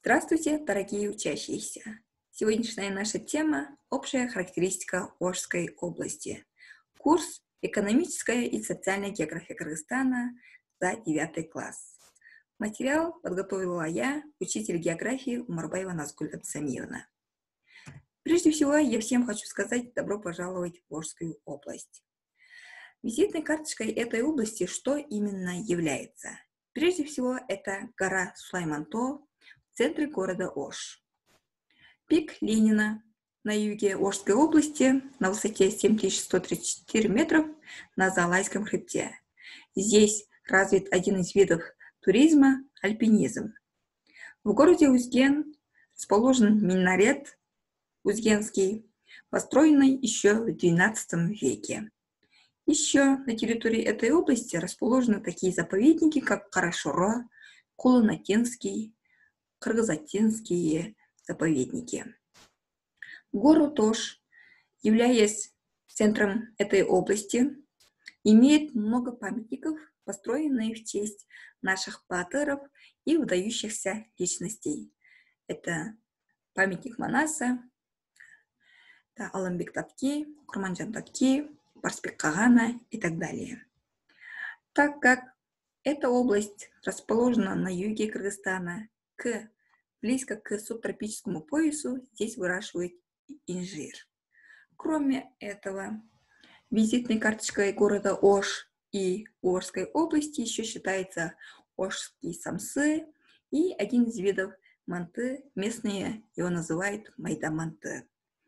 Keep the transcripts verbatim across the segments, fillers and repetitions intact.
Здравствуйте, дорогие учащиеся! Сегодняшняя наша тема – общая характеристика Ошской области. Курс «Экономическая и социальная география Кыргызстана» за девятый класс. Материал подготовила я, учитель географии Умарбаева Назгуль Абсамиевна. Прежде всего, я всем хочу сказать добро пожаловать в Ошскую область. Визитной карточкой этой области что именно является? Прежде всего, это гора Сулайманто в центре города Ош. Пик Ленина на юге Ошской области на высоте семь тысяч сто тридцать четыре метров на Заалайском хребте. Здесь развит один из видов туризма – альпинизм. В городе Узген расположен минарет Узгенский, построенный еще в двенадцатом веке. Еще на территории этой области расположены такие заповедники, как Карашоро, Куланатинский, Кыргызатинские заповедники. Гору Тош, являясь центром этой области, имеет много памятников, построенных в честь наших батыров и выдающихся личностей. Это памятник Манаса, Аламбек Татки, Курманжан Татки, Барсбек Кагана и так далее. Так как эта область расположена на юге Кыргызстана, к, близко к субтропическому поясу, здесь выращивают инжир. Кроме этого, визитной карточкой города Ош и Ошской области еще считается ошские самсы и один из видов манты, местные его называют майда-манты.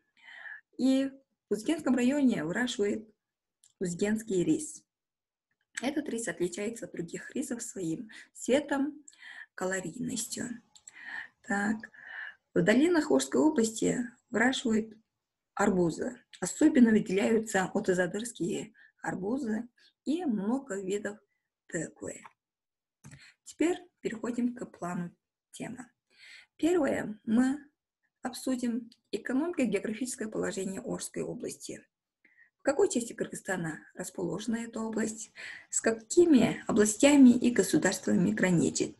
И в Узгенском районе выращивают узгенский рис. Этот рис отличается от других рисов своим цветом, калорийностью. Так, в долинах Ошской области выращивают арбузы. Особенно выделяются отызадырские арбузы и много видов тыквы. Теперь переходим к плану темы. Первое, мы обсудим экономико-географическое положение Ошской области. В какой части Кыргызстана расположена эта область, с какими областями и государствами граничит.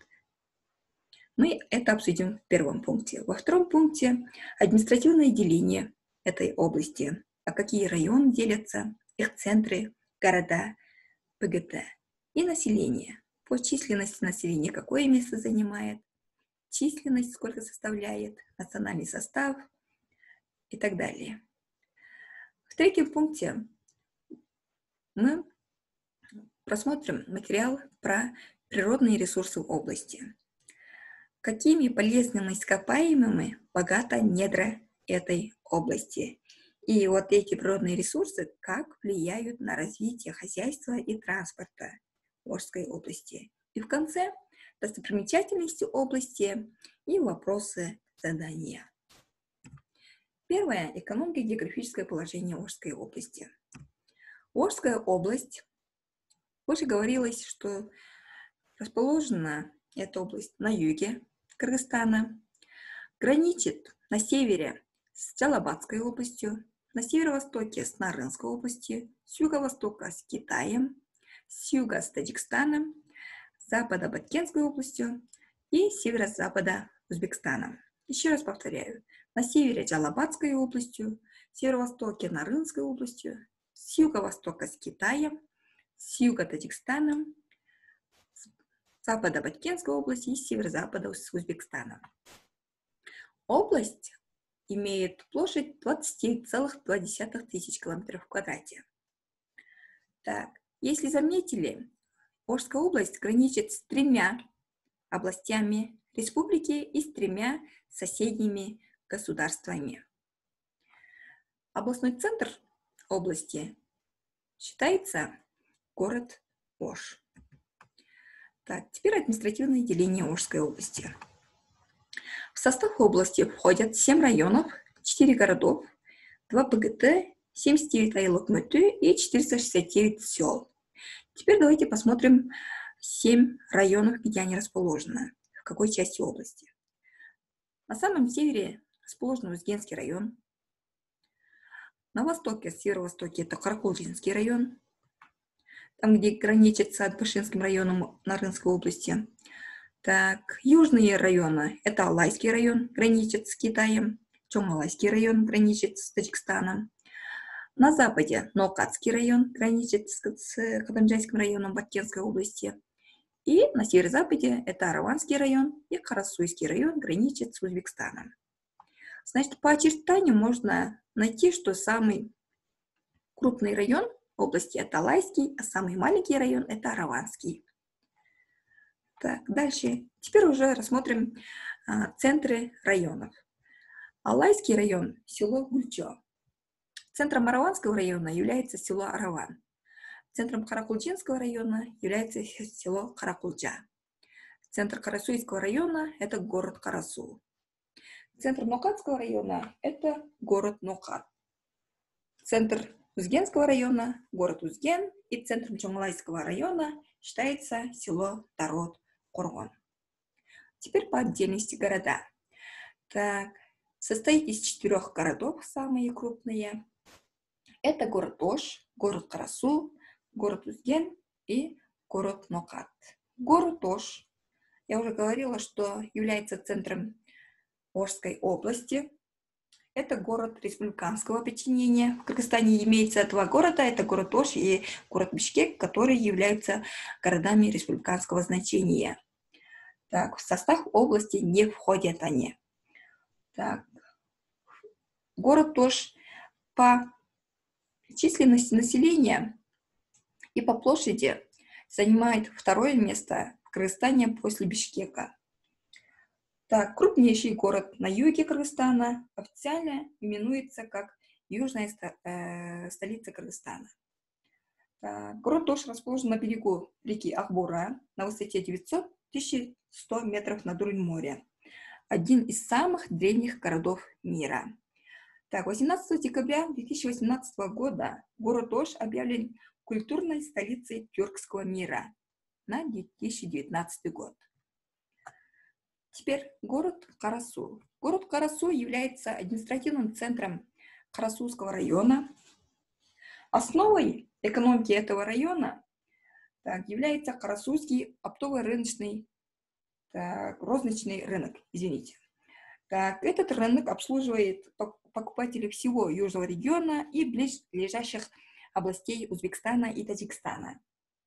Мы это обсудим в первом пункте. Во втором пункте административное деление этой области, а какие районы делятся, их центры, города, ПГТ и население. По численности населения какое место занимает, численность сколько составляет, национальный состав и так далее. В третьем пункте мы просмотрим материал про природные ресурсы области. Какими полезными ископаемыми богата недра этой области. И вот эти природные ресурсы как влияют на развитие хозяйства и транспорта Ошской области. И в конце достопримечательности области и вопросы задания. Первое. Экономико-географическое положение Ошской области. Ошская область, выше говорилось, что расположена эта область на юге Кыргызстана, граничит на севере с Джалабадской областью, на северо-востоке с Нарынской областью, с юго-востока с Китаем, с юга с Таджикстаном, с запада Баткенской областью и с северо-запада Узбекистаном. Еще раз повторяю, на севере Джалабадской областью, с северо-востоке Нарынской областью, с юго-востока с Китаем, с юга Таджикстаном, с запада Баткенской области и с северо-запада с Узбекистаном. Область имеет площадь двадцать целых два десятых тысяч километров в квадрате. Так, если заметили, Ошская область граничит с тремя областями республики и с тремя соседними государствами. Областной центр области считается город Ош. Так, теперь административное деление Ошской области. В состав области входят семь районов, четыре городов, два ПГТ, семьдесят девять айлык мөтü и четыреста шестьдесят девять сел. Теперь давайте посмотрим семь районов, где они расположены, в какой части области. На самом севере расположен Узгенский район. На востоке, северо-востоке это Каракулжинский район, там, где граничит с Адбашинским районом Нарынской области. Так, южные районы – это Алайский район, граничит с Китаем, Чонгмалайский район граничит с Таджикистаном. На западе Ноакатский район граничит с, с Кадамджайским районом Баткенской области. И на северо-западе это Араванский район и Карасуйский район граничит с Узбекистаном. Значит, по очертанию можно найти, что самый крупный район области это Алайский, а самый маленький район это Араванский. Так, дальше. Теперь уже рассмотрим а, центры районов. Алайский район – село Гульчо. Центром Араванского района является село Араван. Центром Каракулчинского района является село Каракулча. Центр Карасуйского района – это город Карасу. Центр Ноакатского района – это город Ноакат. Центр Узгенского района – город Узген. И центром Чонгмалайского района считается село Тарот Коргон. Теперь по отдельности города. Так, состоит из четырех городов, самые крупные. Это город Ош, город Карасу, город Узген и город Ноакат. Город Ош, я уже говорила, что является центром Ошской области. Это город республиканского подчинения. В Кыргызстане имеется два города. Это город Ош и город Бишкек, которые являются городами республиканского значения. Так, в состав области не входят они. Так, город Ош по численности населения и по площади занимает второе место в Кыргызстане после Бишкека. Так, крупнейший город на юге Кыргызстана официально именуется как южная э, столица Кыргызстана. Так, город Ош расположен на берегу реки Ахбура на высоте девятьсот — тысяча сто метров над уровнем моря. Один из самых древних городов мира. Так, восемнадцатого декабря две тысячи восемнадцатого года город Ош объявлен культурной столицей тюркского мира на две тысячи девятнадцатый год. Теперь город Карасу. Город Карасу является административным центром Карасуйского района. Основой экономики этого района так, является Карасуйский оптовый рыночный, так, розничный рынок. Извините. Так, этот рынок обслуживает покупателей всего южного региона и ближайших областей Узбекистана и Таджикистана.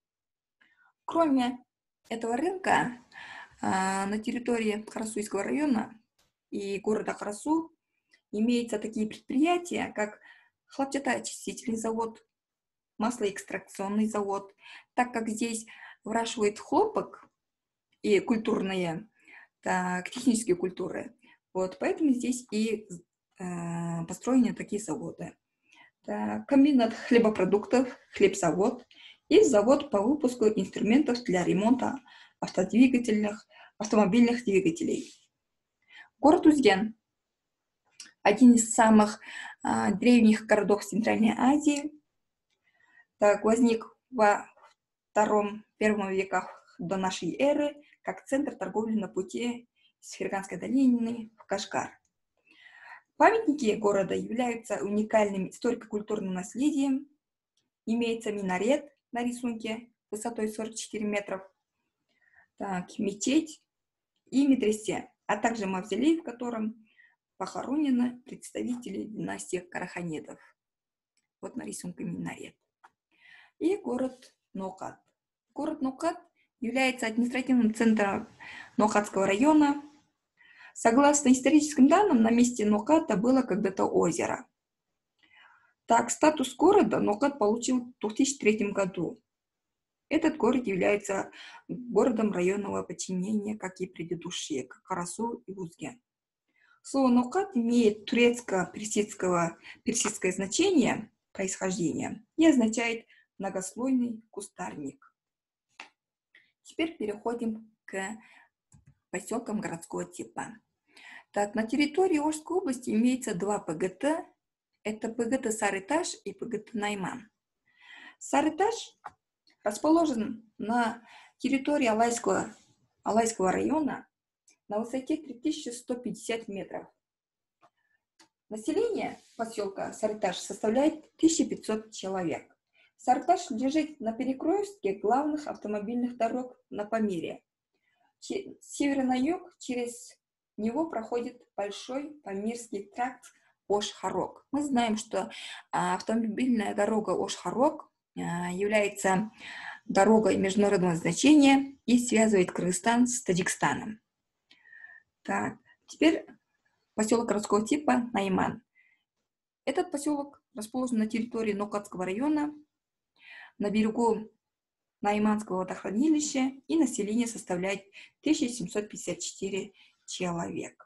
Кроме этого рынка, на территории Карасуйского района и города Карасу имеются такие предприятия, как хлопчатоочистительный завод, маслоэкстракционный завод, так как здесь выращивают хлопок и культурные, так, технические культуры. Вот, поэтому здесь и э, построены такие заводы. Так, комбинат хлебопродуктов, хлебзавод и завод по выпуску инструментов для ремонта автодвигательных, автомобильных двигателей. Город Узген – один из самых а, древних городов Центральной Азии. Так, возник во втором-первом веках до нашей эры как центр торговли на пути из Ферганской долины в Кашгар. Памятники города являются уникальным историко-культурным наследием. Имеется минарет на рисунке высотой сорок четыре метров. Так, мечеть и медресе, а также мавзолей, в котором похоронены представители династии Караханедов. Вот на рисунке минарет. И город Ноакат. Город Ноакат является административным центром Ноакатского района. Согласно историческим данным, на месте Ноаката было когда-то озеро. Так, статус города Ноакат получил в две тысячи третьем году. Этот город является городом районного подчинения, как и предыдущие, как Карасу и Узген. Слово Ноакат имеет турецко-персидского персидское значение происхождения и означает многослойный кустарник. Теперь переходим к поселкам городского типа. Так, на территории Ошской области имеется два ПГТ. Это ПГТ Сарыташ и ПГТ Найман. Сарыташ расположен на территории Алайского, Алайского района на высоте три тысячи сто пятьдесят метров. Население поселка Сарыташ составляет тысяча пятьсот человек. Сарыташ лежит на перекрестке главных автомобильных дорог на Памире. С севера на юг через него проходит большой Памирский тракт Ош-Харок. Мы знаем, что автомобильная дорога Ош-Харок является дорогой международного значения и связывает Кыргызстан с Таджикстаном. Так, теперь поселок городского типа Найман. Этот поселок расположен на территории Нокатского района, на берегу Найманского водохранилища, и население составляет тысяча семьсот пятьдесят четыре человека.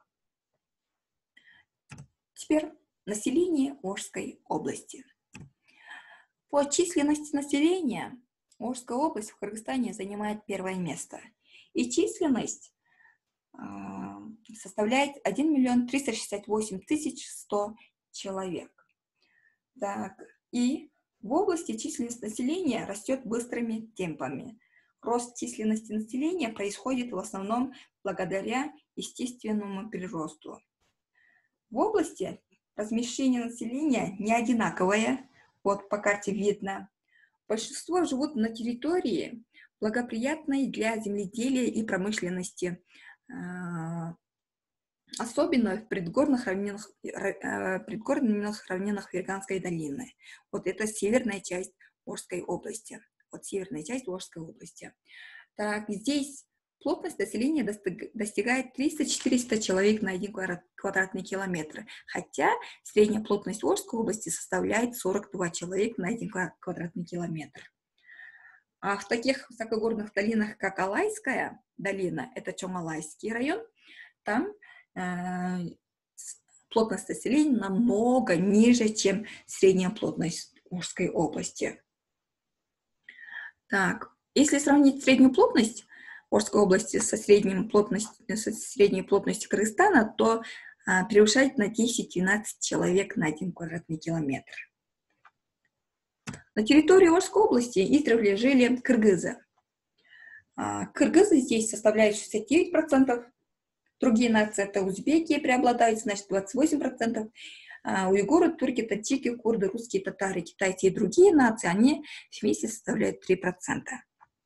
Теперь население Орской области. По численности населения Орская область в Кыргызстане занимает первое место. И численность э, составляет один миллион триста шестьдесят восемь тысяч сто человек. Так, и в области численность населения растет быстрыми темпами. Рост численности населения происходит в основном благодаря естественному приросту. В области размещение населения не одинаковое, вот по карте видно. Большинство живут на территории, благоприятной для земледелия и промышленности, особенно в предгорных равнинах, предгорных равнинах Ферганской долины. Вот это северная часть Орской области. Вот северная часть Орской области. Так, здесь плотность населения достигает триста-четыреста человек на один квадратный километр, хотя средняя плотность Орской области составляет сорок два человека на один квадратный километр. А в таких высокогорных долинах, как Алайская долина, это Чоңалайский район, там э, плотность населения намного ниже, чем средняя плотность Орской области. Так, если сравнить среднюю плотность Орской области со средней плотностью, со средней плотностью Кыргызстана, то а, превышает на десять-двенадцать человек на один квадратный километр. На территории Орской области издревле жили кыргызы. А, кыргызы здесь составляют шестьдесят девять процентов, другие нации это узбеки преобладают, значит двадцать восемь процентов, а, уйгуры, турки, таджики, курды, русские, татары, китайцы и другие нации, они вместе составляют три процента.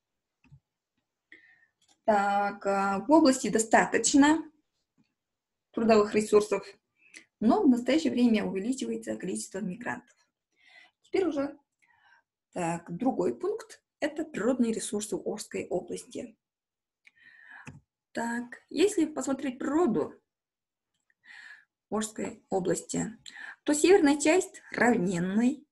Так, в области достаточно трудовых ресурсов, но в настоящее время увеличивается количество мигрантов. Теперь уже так, другой пункт – это природные ресурсы Орской области. Так, если посмотреть природу Орской области, то северная часть равнинной,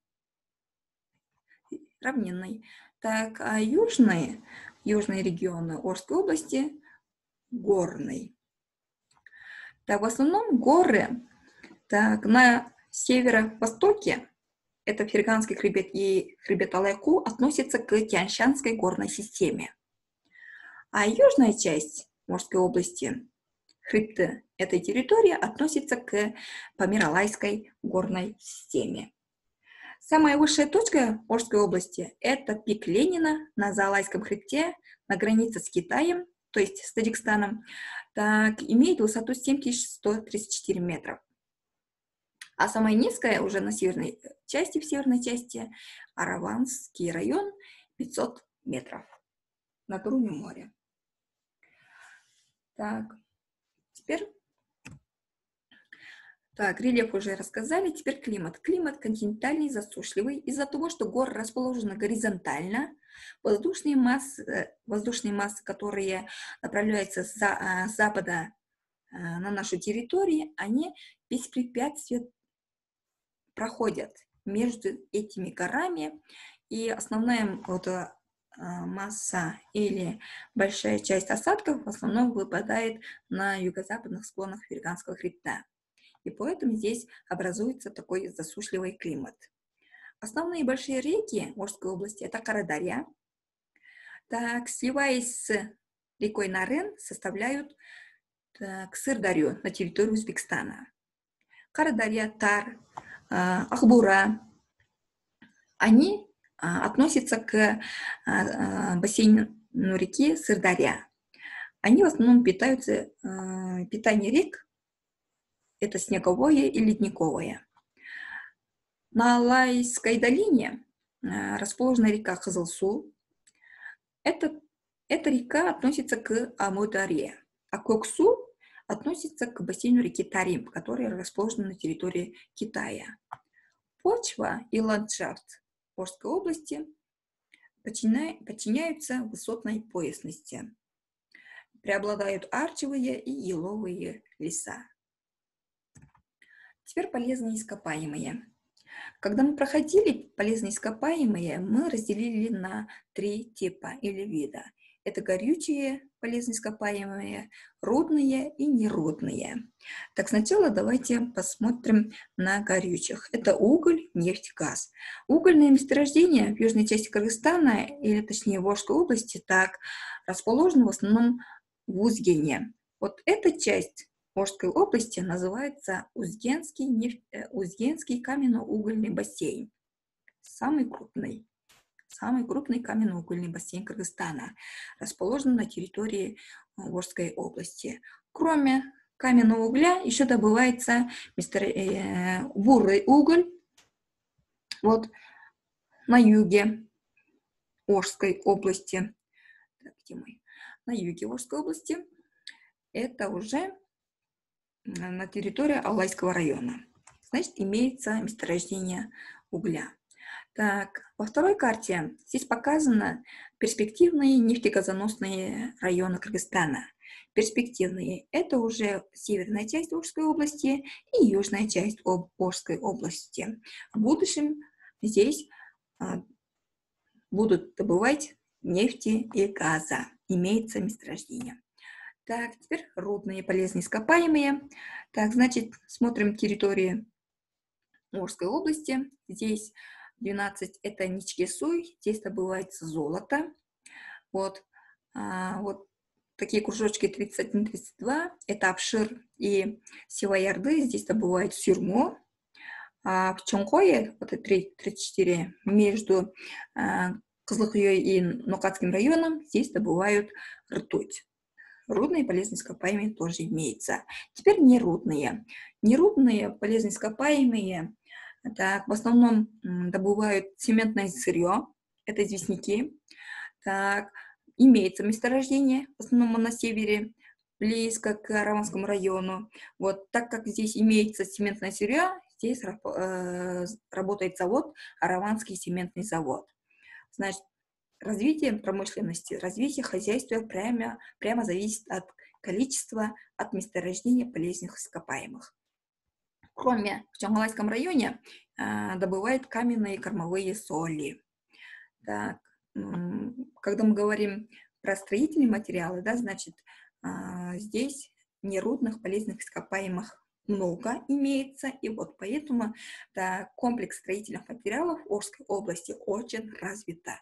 равнинной, так, а южные Южные регионы Орской области горный. Так, в основном горы. Так, на северо-востоке, это Ферганский хребет и хребет Алайку, относятся к Тянь-Шанской горной системе. А южная часть Орской области, хребты этой территории, относится к Памир-Алайской горной системе. Самая высшая точка Орской области – это пик Ленина на Заалайском хребте на границе с Китаем, то есть с Таджикстаном, так, имеет высоту семь тысяч сто тридцать четыре метра. А самая низкая уже на северной части, в северной части, Араванский район, пятьсот метров над уровнем моря. Так, теперь... Так, рельеф уже рассказали, теперь климат. Климат континентальный, засушливый. Из-за того, что горы расположены горизонтально, воздушные массы, воздушные массы, которые направляются с запада на нашу территорию, они без препятствий проходят между этими горами. И основная вот, масса или большая часть осадков в основном выпадает на юго-западных склонах Ферганского хребта. И поэтому здесь образуется такой засушливый климат. Основные большие реки Орской области – это Карадарья. Так, сливаясь с рекой Нарын, составляют так, Сырдарью на территории Узбекистана. Карадарья, Тар, Ахбура, они относятся к бассейну реки Сырдарья. Они в основном питаются, питание рек это снеговое и ледниковое. На Алайской долине расположена река Кызылсу. Это Эта река относится к Амударе, а Коксу относится к бассейну реки Тарим, который расположен на территории Китая. Почва и ландшафт Орской области подчиняются высотной поясности. Преобладают арчевые и еловые леса. Теперь полезные ископаемые. Когда мы проходили полезные ископаемые, мы разделили на три типа или вида. Это горючие полезные ископаемые, рудные и нерудные. Так, сначала давайте посмотрим на горючих. Это уголь, нефть, газ. Угольные месторождения в южной части Кыргызстана, или точнее в Орской области, так, расположены в основном в Узгене. Вот эта часть Орской области называется Узгенский, нефть, Узгенский каменно-угольный бассейн. Самый крупный, самый крупный каменно-угольный бассейн Кыргызстана, расположен на территории Орской области. Кроме каменного угля еще добывается мистер, э, бурый уголь вот, на юге Орской области. Так, где мы? На юге Орской области. Это уже на территории Алайского района. Значит, имеется месторождение угля. Так, во второй карте здесь показаны перспективные нефтегазоносные районы Кыргызстана. Перспективные – это уже северная часть Орской области и южная часть Орской области. В будущем здесь а, будут добывать нефти и газа. Имеется месторождение. Так, теперь рудные полезные ископаемые. Так, значит, смотрим территории Орской области. Здесь двенадцать – это Ничкесуй, здесь добывается золото. Вот, а, вот такие кружочки тридцать один тридцать два – это Апшир и Севаярды, здесь добывают сюрму. А в Чонхое, вот это тридцать четыре, между а, Кызылкүйой и Нокатским районом, здесь добывают ртуть. Рудные полезные ископаемые тоже имеются. Теперь нерудные. Нерудные полезные ископаемые так, в основном добывают цементное сырье, это известняки. Так, имеется месторождение, в основном на севере, близко к Араванскому району. Вот, так как здесь имеется цементное сырье, здесь э, работает завод, Араванский цементный завод. Значит, развитие промышленности, развитие хозяйства прямо, прямо зависит от количества, от месторождения полезных ископаемых. Кроме в Чонгылайском районе э, добывают каменные кормовые соли. Так, когда мы говорим про строительные материалы, да, значит, э, здесь нерудных полезных ископаемых много имеется, и вот поэтому да, комплекс строительных материалов Орской области очень развита.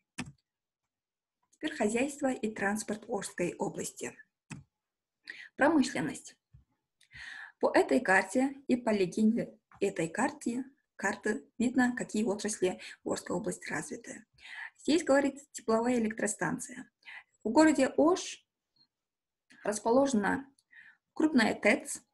Теперь хозяйство и транспорт Орской области. Промышленность. По этой карте и по легенде этой карты, карты видно, какие отрасли в Орской области развиты. Здесь говорится тепловая электростанция. В городе Ош расположена крупная ТЭЦ,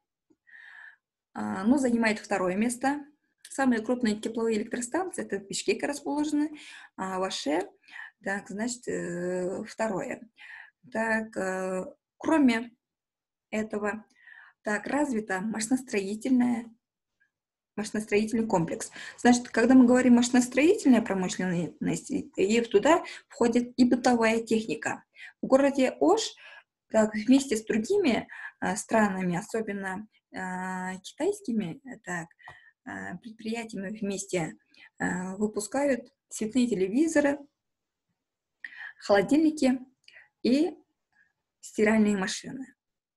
но занимает второе место. Самые крупные тепловые электростанции это в Бишкеке расположены, а в Оше, так, значит, второе. Так, кроме этого, так, развита машиностроительная, машиностроительный комплекс. Значит, когда мы говорим машиностроительная промышленность, и туда входит и бытовая техника. В городе Ош, так, вместе с другими а, странами, особенно а, китайскими так, а, предприятиями вместе а, выпускают цветные телевизоры, холодильники и стиральные машины.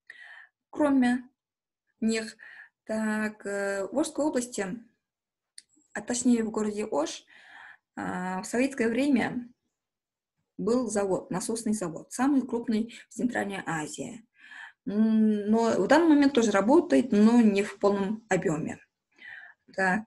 Кроме них, так, в Орской области, а точнее в городе Ош, в советское время был завод, насосный завод, самый крупный в Центральной Азии. Но в данный момент тоже работает, но не в полном объеме. Так.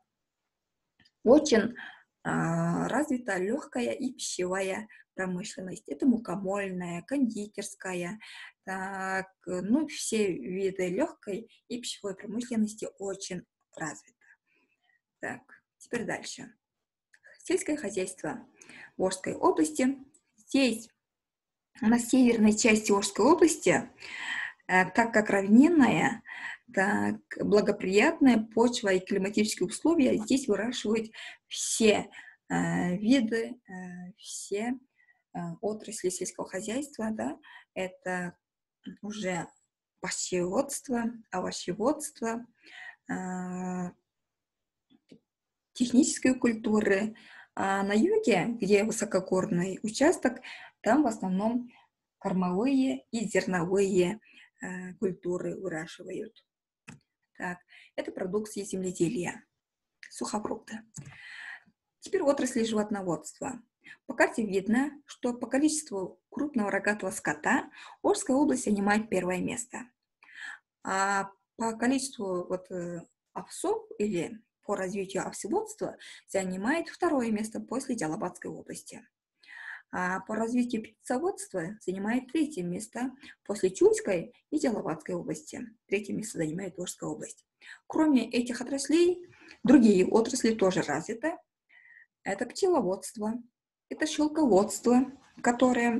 Очень а, развита легкая и пищевая промышленность. Это мукомольная, кондитерская, так, ну, все виды легкой и пищевой промышленности очень развиты. Так, теперь дальше. Сельское хозяйство в Орской области. Здесь на северной части Ошской области, э, так как равнинная, так благоприятная почва и климатические условия, здесь выращивают все э, виды, э, все э, отрасли сельского хозяйства, да, это уже пищеводство, овощеводство, э, технические культуры. А на юге, где высокогорный участок, там в основном кормовые и зерновые э, культуры выращивают. Так, это продукция земледелия, сухофрукты. Теперь отрасли животноводства. По карте видно, что по количеству крупного рогатого скота Орская область занимает первое место. А по количеству вот, овцов или по развитию овцеводства занимает второе место после Джалабадской области. А по развитию птицеводства занимает третье место после Чуйской и Джалабадской области. Третье место занимает Орская область. Кроме этих отраслей, другие отрасли тоже развиты. Это пчеловодство, это шелководство, которое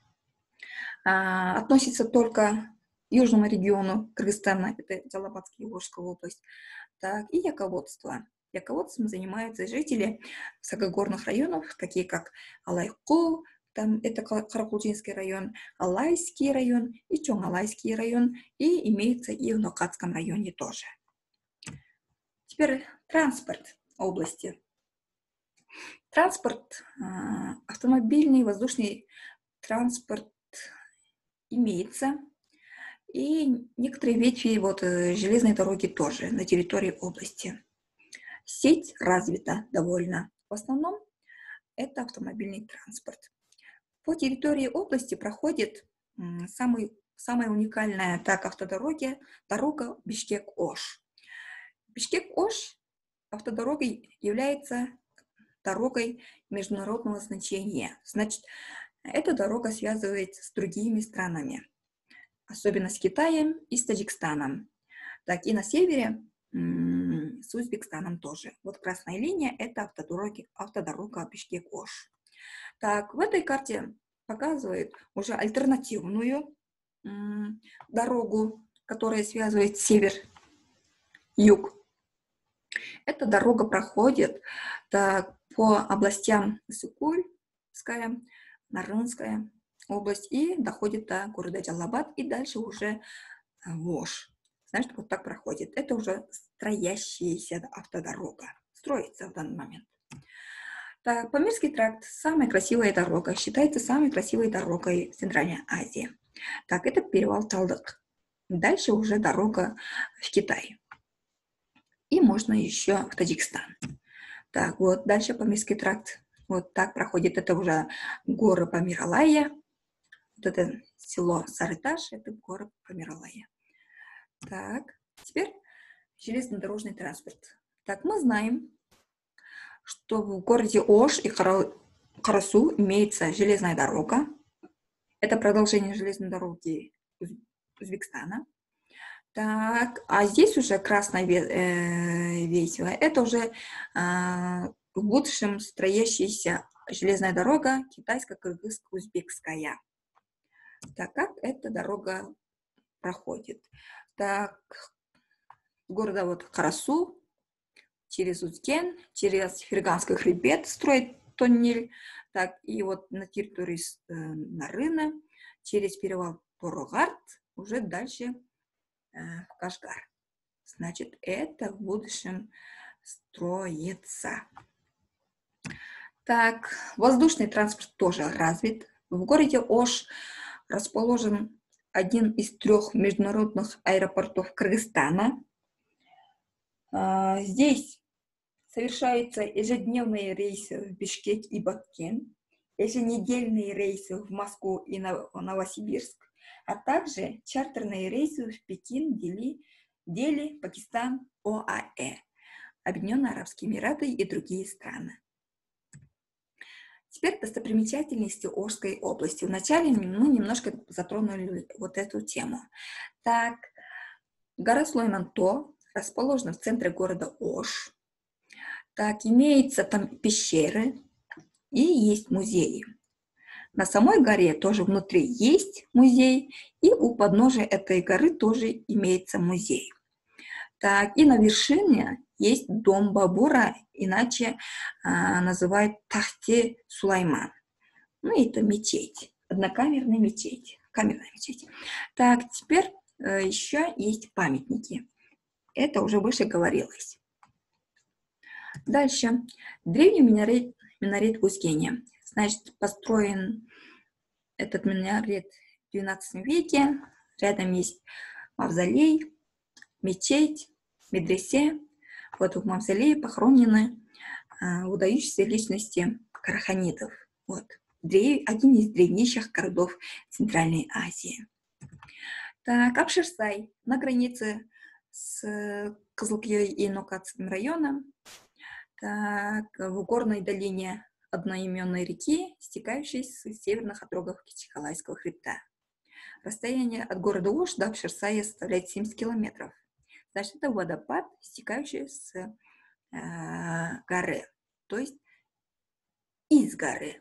а, относится только к южному региону Кыргызстана, это Джалабадская и Орская область, так, и яководство. Яководством занимаются жители высокогорных районов, такие как Алайку, там это Каракулчинский район, Алайский район и Чоңалайский район, и имеется и в Нокатском районе тоже. Теперь транспорт области. Транспорт, автомобильный, воздушный транспорт имеется, и некоторые ветви вот, железной дороги тоже на территории области. Сеть развита довольно. В основном это автомобильный транспорт. По территории области проходит самый, самая уникальная так автодороги, дорога Бишкек-Ош. Бишкек-Ош автодорогой является дорогой международного значения. Значит, эта дорога связывает с другими странами, особенно с Китаем и с Таджикстаном. Так, и на севере с Узбекистаном тоже. Вот красная линия – это автодороги, автодорога Бишкек-Ош. Так, в этой карте показывает уже альтернативную м, дорогу, которая связывает север-юг. Эта дорога проходит так, по областям Сыкульская, Нарынская область и доходит до города Джалабад и дальше уже в Ош. Значит, вот так проходит. Это уже строящаяся автодорога. Строится в данный момент. Так, Памирский тракт – самая красивая дорога. Считается самой красивой дорогой в Центральной Азии. Так, это перевал Талдык. Дальше уже дорога в Китай. И можно еще в Таджикистан. Так, вот дальше Памирский тракт. Вот так проходит. Это уже горы Памир-Алая. Вот это село Сарыташ – это горы Памир-Алая. Так, теперь железнодорожный транспорт. Так, мы знаем, что в городе Ош и Карасу имеется железная дорога. Это продолжение железной дороги Узбекистана. Так, а здесь уже красная весело. Это уже а, в будущем строящаяся железная дорога китайско-кыргызско-узбекская. Так, как эта дорога проходит? Так, города вот Карасу, через Узген, через Ферганский хребет строит тоннель, так, и вот на территории э, Нарына, через перевал Порогард, уже дальше э, в Кашгар. Значит, это в будущем строится. Так, воздушный транспорт тоже развит. В городе Ош расположен один из трех международных аэропортов Кыргызстана. А, здесь совершаются ежедневные рейсы в Бишкек и Баткен, еженедельные рейсы в Москву и Новосибирск, а также чартерные рейсы в Пекин, Дели, Дели, Пакистан, ОАЭ, Объединенные Арабские Эмираты и другие страны. Теперь достопримечательности Ошской области. Вначале мы ну, немножко затронули вот эту тему. Так, гора Слойманто расположена в центре города Ош. Так, имеются там пещеры и есть музеи. На самой горе тоже внутри есть музей, и у подножия этой горы тоже имеется музей. Так, и на вершине есть дом Бабура, иначе а, называют Тахте Сулайман. Ну, это мечеть, однокамерная мечеть, камерная мечеть. Так, теперь э, еще есть памятники. Это уже выше говорилось. Дальше. Древний минарет, минарет в Узгене. Значит, построен этот минарет в двенадцатом веке. Рядом есть мавзолей, мечеть, медресе. Вот в мавзолее похоронены э, выдающиеся личности караханитов. Вот. Древ... Один из древнейших городов Центральной Азии. Так, Апшерсай на границе с Кызылкией и Нукатским районом. Так, в горной долине одноименной реки, стекающей с северных отрогов Кичикалайского хребта. Расстояние от города Ош до Апшерсая составляет семьдесят километров. Значит, это водопад, стекающий с э, горы, то есть из горы.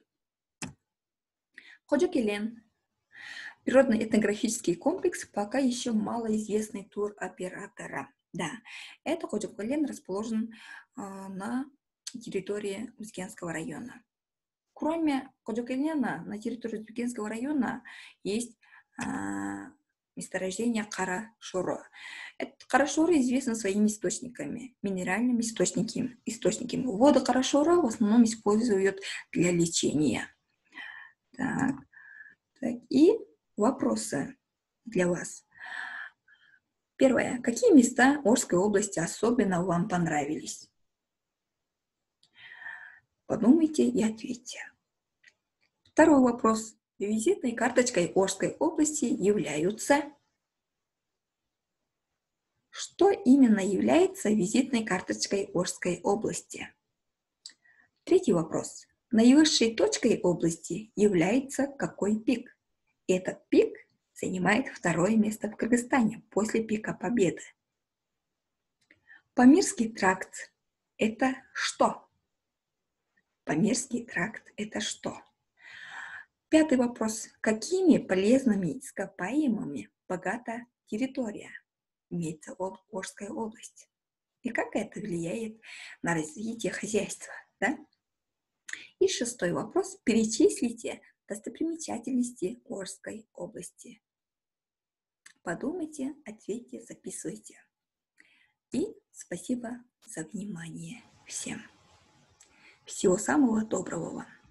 Ходжокелен. Природно-этнографический комплекс, пока еще малоизвестный туроператора. Да, это Ходжокелен расположен э, на территории Узгенского района. Кроме Ходжокелена, на территории Узгенского района есть э, месторождение Кара-Шоро. Кара-Шоро известен своими источниками, минеральными источниками. источниками. Воду Кара-Шоро в основном используют для лечения. Так, так, и вопросы для вас. Первое. Какие места Орской области особенно вам понравились? Подумайте и ответьте. Второй вопрос. Визитной карточкой Орской области являются... Что именно является визитной карточкой Орской области? Третий вопрос. Наивысшей точкой области является какой пик? Этот пик занимает второе место в Кыргызстане после пика Победы. Памирский тракт – это что? Памирский тракт – это что? Пятый вопрос. Какими полезными ископаемыми богата территория? Имеется Орская область. И как это влияет на развитие хозяйства? Да? И шестой вопрос. Перечислите достопримечательности Орской области. Подумайте, ответьте, записывайте. И спасибо за внимание всем. Всего самого доброго вам.